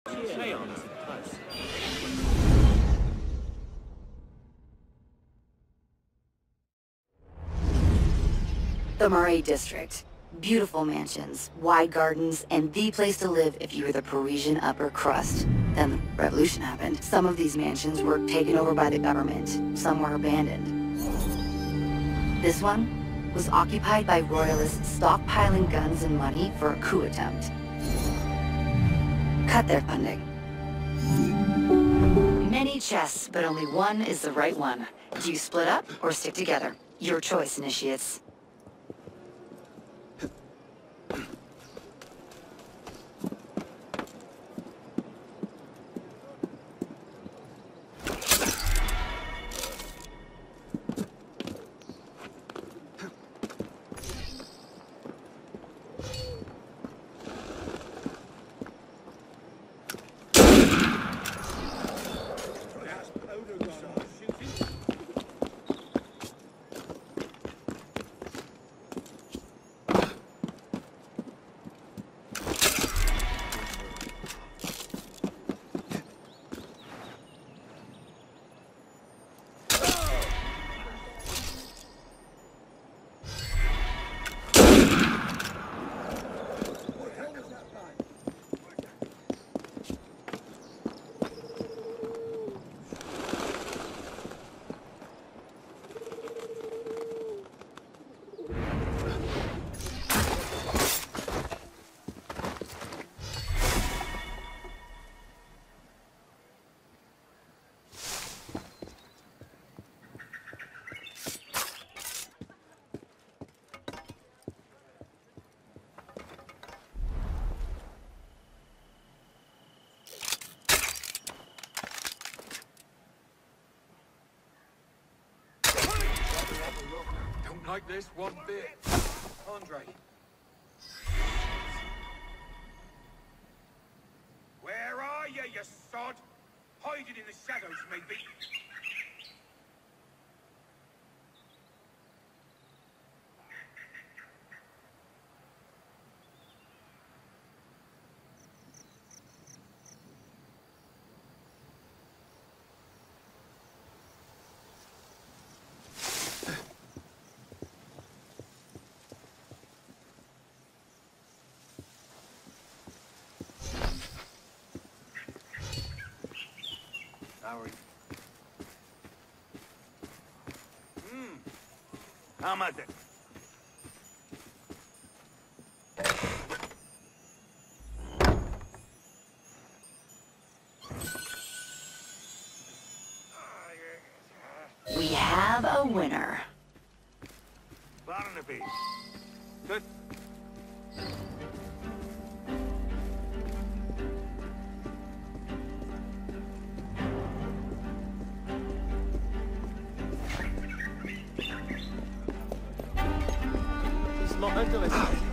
The Marais District. Beautiful mansions, wide gardens, and the place to live if you were the Parisian upper crust. Then the revolution happened. Some of these mansions were taken over by the government. Some were abandoned. This one was occupied by royalists stockpiling guns and money for a coup attempt. Cut their funding. Many chests, but only one is the right one. Do you split up or stick together? Your choice, initiates. Don't like this one bit. Andre. Where are you, you sod? Hiding in the shadows, maybe. Hamade. We have a winner. Barnaby. Good. Not intéressant.